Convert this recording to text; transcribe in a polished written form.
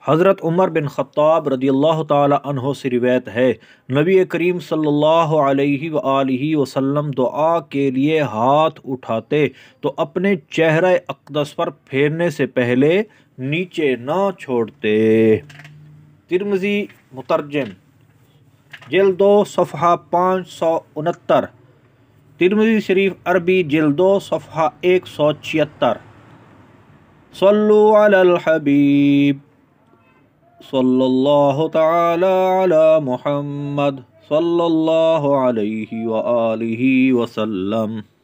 हज़रत उमर बिन ख़त्ताब रदियल्लाहु ताला अन्हो से रिवायत है, नबी करीम सल्लल्लाहु अलैहि वसल्लम दुआ के लिए हाथ उठाते तो अपने चेहरे अक़दस पर फेरने से पहले नीचे ना छोड़ते। तिर्मिज़ी मुतरजम जिल्द 2 सफ़हा 569, तिर्मिज़ी शरीफ अरबी जिल्द 2 सफ़हा 176। सल्लु अलल हबीब सल्लल्लाहु तआला अला मुहम्मद सल्लल्लाहु अलैहि व आलिहि वसल्लम।